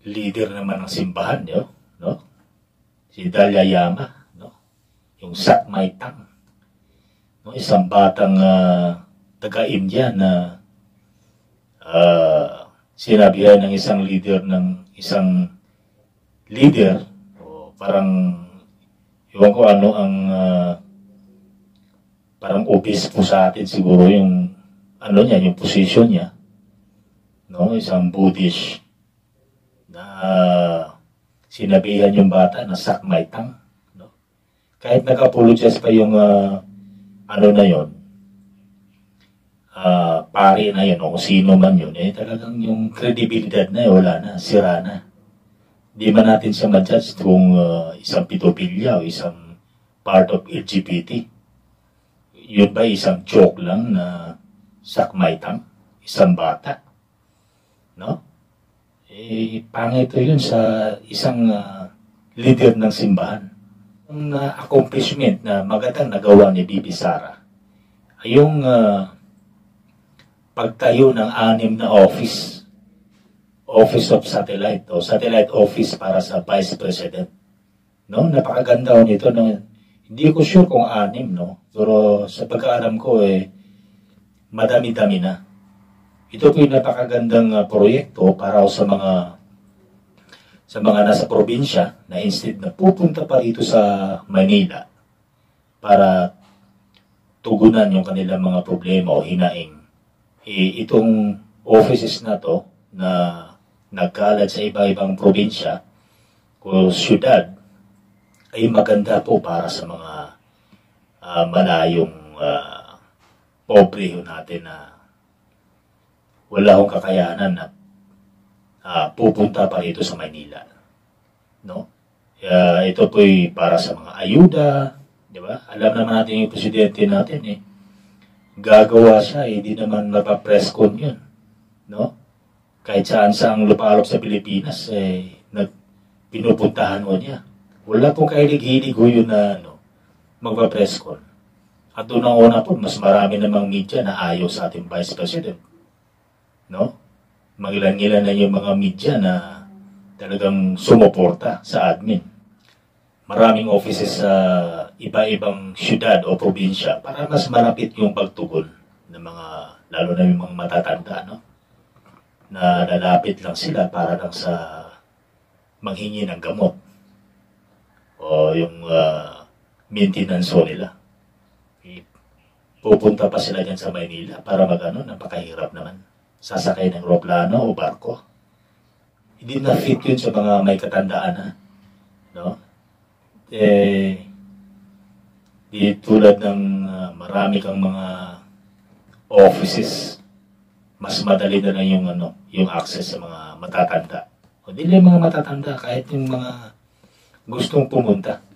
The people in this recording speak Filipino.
leader naman ng simbahan, no? Si Dalai Lama, no? Yung Sakmay Tang, no? Isang batang taga-India na sinabihan ng isang leader, o parang iwan ko ano ang parang obispo sa atin siguro yung ano niya, yung position niya, no? Isang Buddhist na sinabihan yung bata na Sakmay Tang, no? Kahit nag-apologize pa yung ano na yon, pari na yun o sino man yun, talagang yung credibilidad na wala na, sira na. Di man natin siya ma-judge kung isang pedophilia o isang part of LGBT. Yun ba isang joke lang na Sakmay Tang, isang bata, no? Pangit yun sa isang leader ng simbahan. Ang accomplishment na magandang nagawa ni Bibi Sara ay yung pagtayo ng 6 na office of satellite o satellite office para sa Vice President. No? Napakaganda nito. No? Hindi ko sure kung 6, no? Pero sa pagkaalam ko, madami-dami na. Ito po yung napakagandang proyekto para sa mga nasa probinsya na instead na pupunta pa rito sa Manila para tugunan yung kanilang mga problema o hinaing. Itong offices na to na nagkalat sa iba-ibang probinsya o syudad ay maganda po para sa mga malayong pobre natin na wala akong kakayanan na pupunta pa rito sa Maynila. No? Ito po'y para sa mga ayuda, di ba? Alam naman natin yung presidente natin, gagawa siya, di naman mapapress-con yun. No? Kahit saan-saang lupalop sa Pilipinas, pinupuntahan mo niya. Wala pong kahilig-hilig yun na magpapress-con. At unang-una po, mas marami namang media na ayaw sa ating Vice President. No? Magilan-gilan na yung mga media na talagang sumuporta sa admin. Maraming offices sa iba-ibang syudad o probinsya para mas malapit yung pagtugon ng mga, lalo na yung mga matatanda, no? Na lalapit lang sila para lang sa manghingi ng gamot o yung maintenance nila. Pupunta pa sila dyan sa Maynila para napakahirap naman. Sasakay ng roplano o barko. Hindi na fit yun sa mga may katandaan, no? Di tulad ng marami kang mga offices, mas madali na lang yung access sa mga matatanda. O di lang mga matatanda, kahit yung mga gustong pumunta.